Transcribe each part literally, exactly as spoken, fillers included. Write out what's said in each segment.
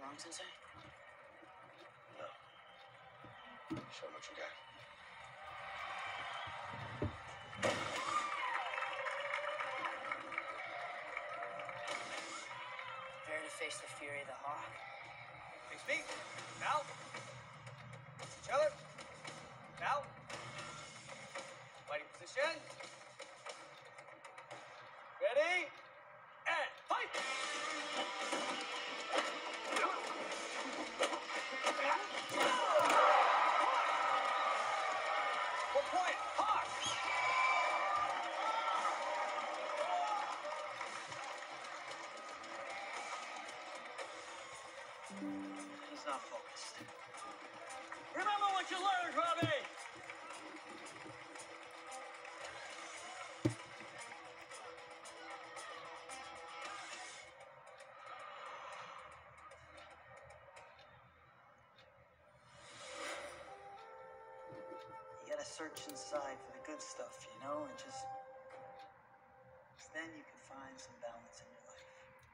wrong, Sensei? No. Show him what you got. Prepare to face the fury of the hawk. Face feet. Now. Each other. Now. Fighting position. Ready? And fight! One point. Hawk! He's not focused. Remember what you learned, Robby! You gotta search inside for the good stuff, you know, and just... then you can find some balance in your life.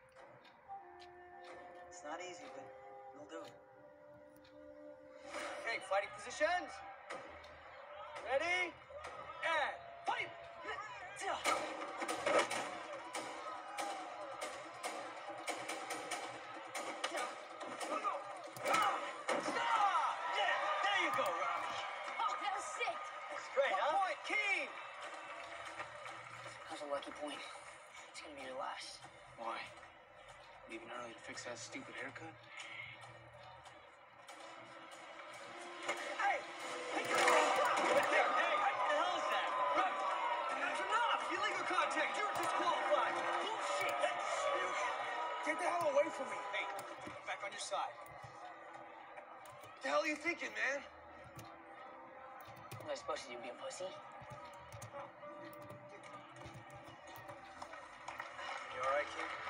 It's not easy, but you'll do it. Okay, fighting positions. Ready? And fight! Stop! Yeah, there you go, Robby. Oh, that was sick. That's great, One huh? point, Keen! That's a lucky point. It's gonna be your last. Why? Leaving early to fix that stupid haircut? Hey! Hey, come on! Hey, hey, what the hell is that? Robby, that's enough! Illegal contact! You're disqualified! Bullshit! That's you. Get the hell away from me! Hey, back on your side. What the hell are you thinking, man? What am I supposed to do, be a pussy? You all right, kid?